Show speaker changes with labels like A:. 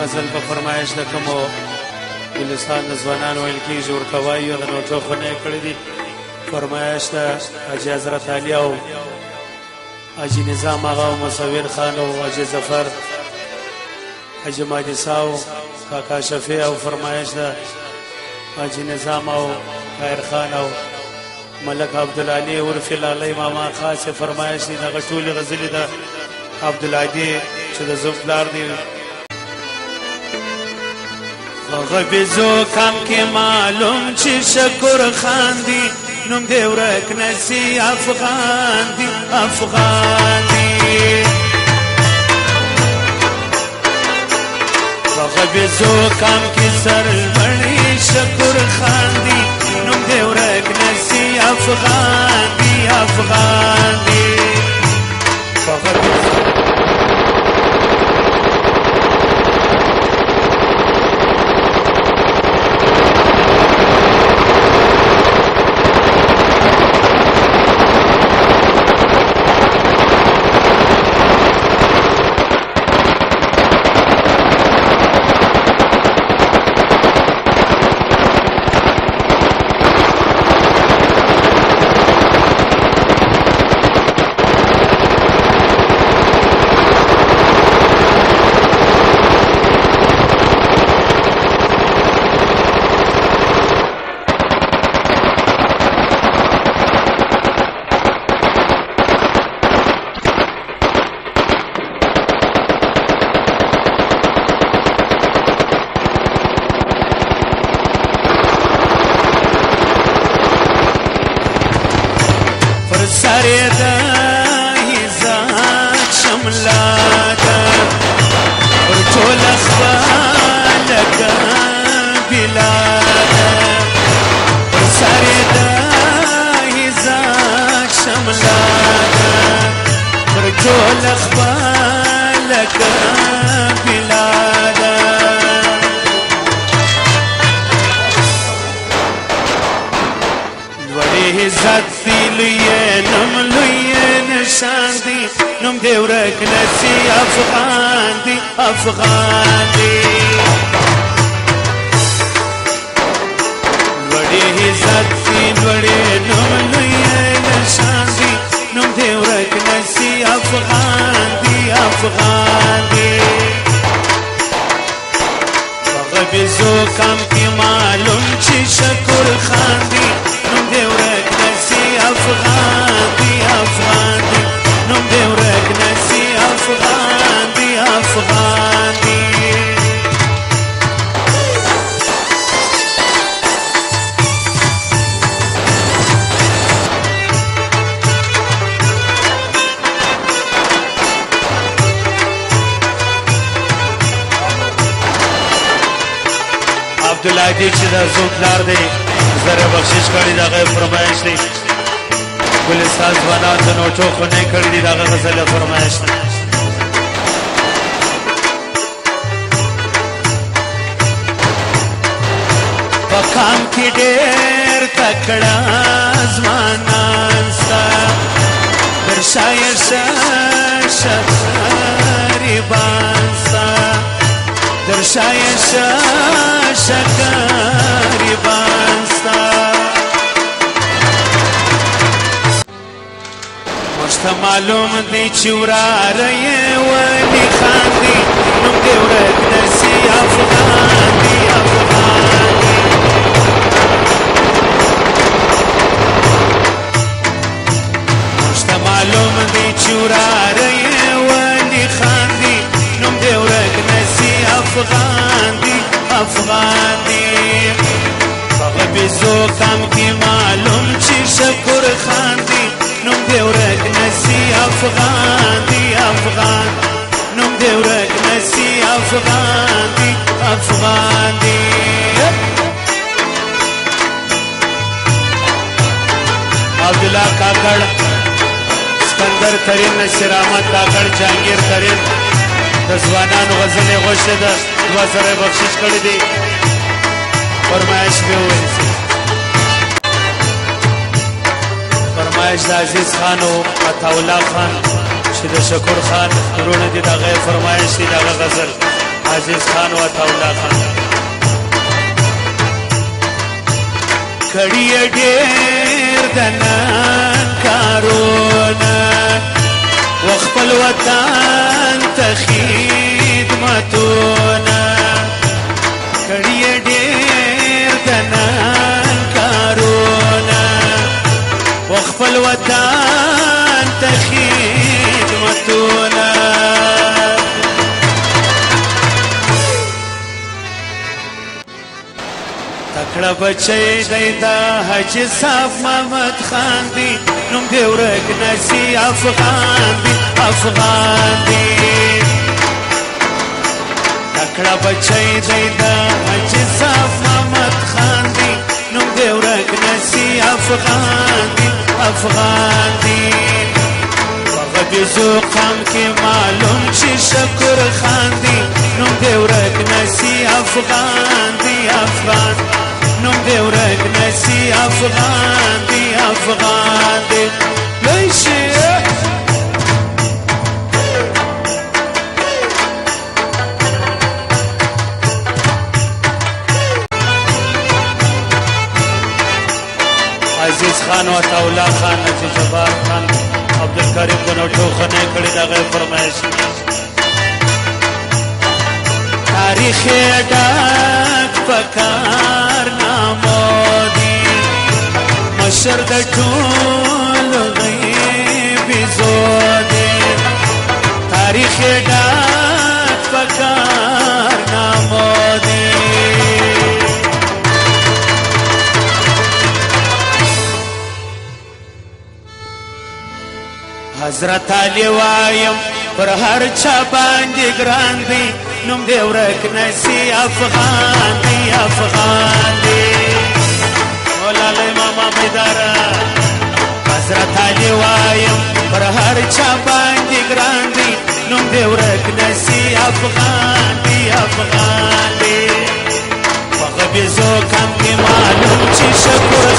A: غزل په فرمایش د کومو ګلستان د ځوانانو ویل کېږي ورته وایي او د نوټو خونه یې کړې دي. فرمایش د حاجي حضرت علي او حاجي نظام آغا او مصور خان او حاجي ظفر حاجي مهدي صاحب کاکا شفیع او فرمایش د حاجي نظام او خیر خان او ملک عبدالعلی عرف لالی ماما خاص فرمایش دي. دغه ټولې غزلې د عبدالعدي چې د زوم پلار دی. غبیزو کم کې معلوم چې شکر خان دی نوم دی ورک نسی افغان دی افغان دی. غبیزو کم کې سرلوړی شکر خان دی نوم دی ورک نسی افغان دی افغان دی. سره د عزت شملا ده پر ټول خپلک بلاد پر سره د عزت شملا ده پر ټول خپلک بلاد وړي عزت لویه نم لویه نشان دی نم دی ورک نسی افغان دی افغان دی. لوړی عزت دی لوړی نم لویه نشان دی نم دی ورک نسی افغان دی افغان دی. غبیزو کم کی معلوم چی شکر خان دی نم دی ورک افغان دی افغان دی نوم دی ورک نسی افغان دی افغان دی. عبدالعدي چې د زوم پلار دی زره بخشش کړي دغه فرمایش دی. ګلستان ځوانان د نوټو خونې کړي دي دغه غزل فرمایش دی. په کام کې ډېر تکړه ځوانان ستا در شاعر شکریبان ستا در شاعر شکریبان ستا. مشته معلوم دی چې وراره یې ولي خان دی نوم دی ورک نسی افغان دی افغان دی. مشته معلوم دی چې وراره یې ولي خان دی نوم دی ورک نسی افغان دی افغان دی. په غبیزو کم کې معلوم چې شکر خان دی نوم دی ورک نسی افغان دی افغان نوم دی ورک نسی افغان دی افغان دی. عبدالله کاکړ سکندر ترین نصیر احمد کاکړ جهانگیر ترین د ځوانانو غزلې غوښه ده 2000 بخشش کړی دی. فرمایش به وویل فرمایش د عزیز خان او عطاالله خان چې د شکر خان ورونه دي دغه فرمایش دی دغه غزل عزیز خان و عطاالله خان کړي ډېر د نن کارونه وخپل وطن ته خدمتونه کړي ډېر د نن کارونه وخپل وطن ته خدمتونه تکړه بچی دی دا حاجي صاحب محمد خان دی نوم دی ورک نسی افغان دی افغان دی تکړه بچی دی دا حاجي صاحب محمد خان دی نوم دی ورک نسی افغان دی افغان دی بزو قام کی معلوم چی شکر خان دی نوم دی ورک نسی افغان دی افغان نوم دی ورک نسی افغان دی افغان دی لیشی عزیز خان و عطاالله خان نجی جبار خان عبدالکریم بنوټو خنه کړي دغه فرمایش تاریخ ډک پکار نامو دی مشر د ټول غیب زودی تاریخ ډک پکار نامو دی حضرت علی وایم پر هر چا باندې ګران دی نوم دی ورک نسی افغان دی افغان دی مولانا امام بیدارا حضرت علی وایم پر هر چا باندې ګران دی نوم دی ورک نسی افغان دی افغان دی فغبزو کم کی معلوم چی شکر